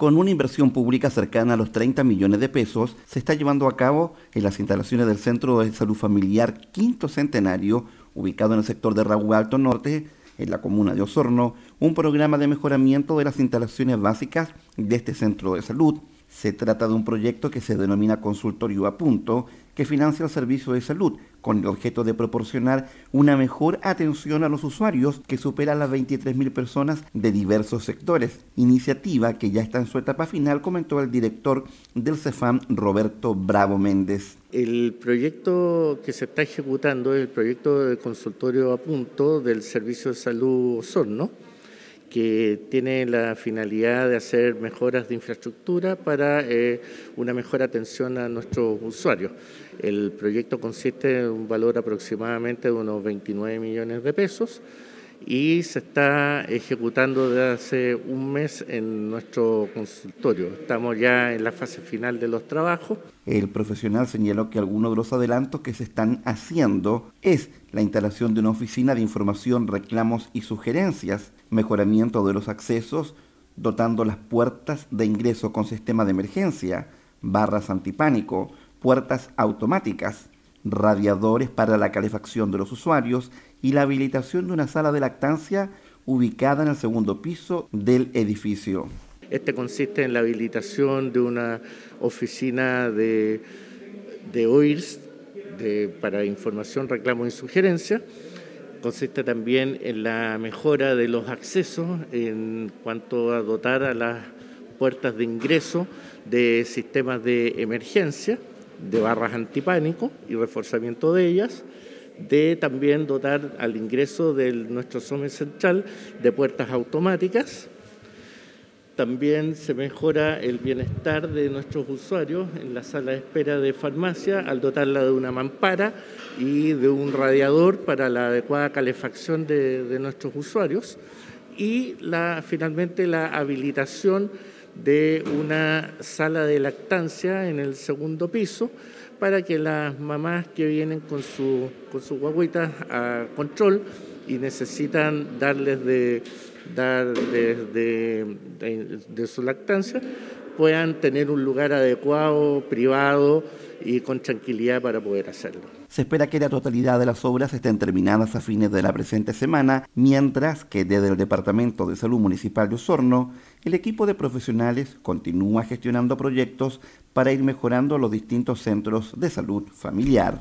Con una inversión pública cercana a los 30 millones de pesos, se está llevando a cabo en las instalaciones del Centro de Salud Familiar Quinto Centenario, ubicado en el sector de Raguá Alto Norte, en la comuna de Osorno, un programa de mejoramiento de las instalaciones básicas de este centro de salud. Se trata de un proyecto que se denomina Consultorio a Punto, que financia el servicio de salud con el objeto de proporcionar una mejor atención a los usuarios que supera las 23.000 personas de diversos sectores. Iniciativa que ya está en su etapa final, comentó el director del CEFAM, Roberto Bravo Méndez. El proyecto que se está ejecutando es el proyecto de Consultorio a Punto del Servicio de Salud Osorno, que tiene la finalidad de hacer mejoras de infraestructura para una mejor atención a nuestros usuarios. El proyecto consiste en un valor aproximadamente de unos 29 millones de pesos y se está ejecutando desde hace un mes en nuestro consultorio. Estamos ya en la fase final de los trabajos. El profesional señaló que algunos de los adelantos que se están haciendo es la instalación de una oficina de información, reclamos y sugerencias, mejoramiento de los accesos, dotando las puertas de ingreso con sistema de emergencia, barras antipánico, puertas automáticas, radiadores para la calefacción de los usuarios y la habilitación de una sala de lactancia ubicada en el segundo piso del edificio. Este consiste en la habilitación de una oficina de OIRS para información, reclamos y sugerencias. Consiste también en la mejora de los accesos en cuanto a dotar a las puertas de ingreso de sistemas de emergencia, de barras antipánico y reforzamiento de ellas, de también dotar al ingreso de nuestro SOME central de puertas automáticas. También se mejora el bienestar de nuestros usuarios en la sala de espera de farmacia al dotarla de una mampara y de un radiador para la adecuada calefacción de nuestros usuarios y finalmente la habilitación de una sala de lactancia en el segundo piso para que las mamás que vienen con sus guagüitas a control y necesitan darles de su lactancia, puedan tener un lugar adecuado, privado y con tranquilidad para poder hacerlo. Se espera que la totalidad de las obras estén terminadas a fines de la presente semana, mientras que desde el Departamento de Salud Municipal de Osorno, el equipo de profesionales continúa gestionando proyectos para ir mejorando los distintos centros de salud familiar.